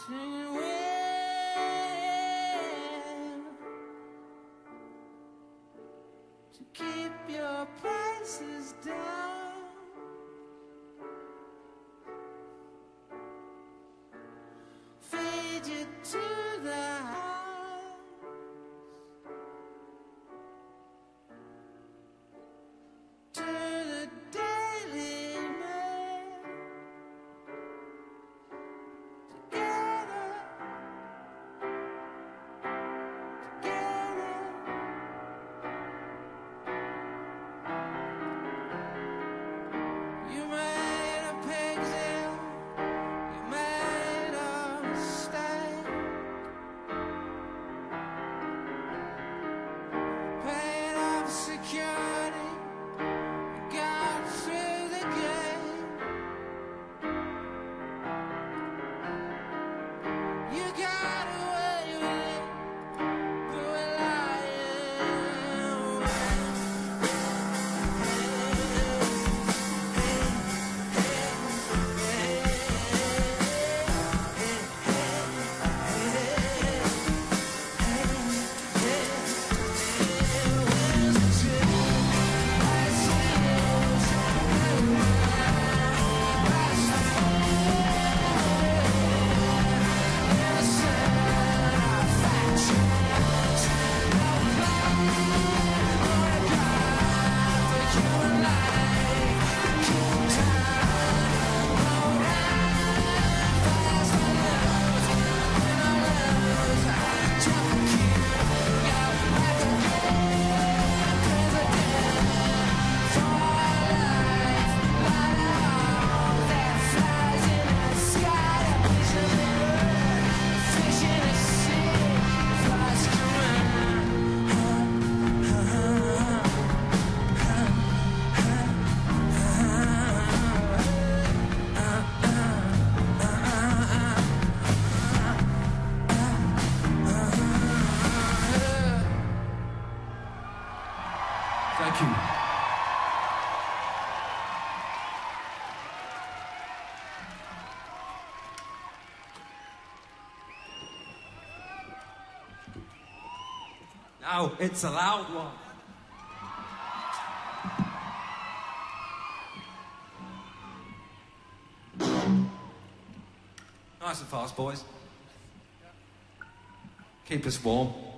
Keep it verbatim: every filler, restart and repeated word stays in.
to keep your prices down. Feed you to the house. To the Daily Mail. Together. Together. You made a pig's ear. You made a mistake. Paid off security. Got through the gate. You got away with it. But we're lying. Thank you. Now it's a loud one. Nice and fast, boys. Keep us warm.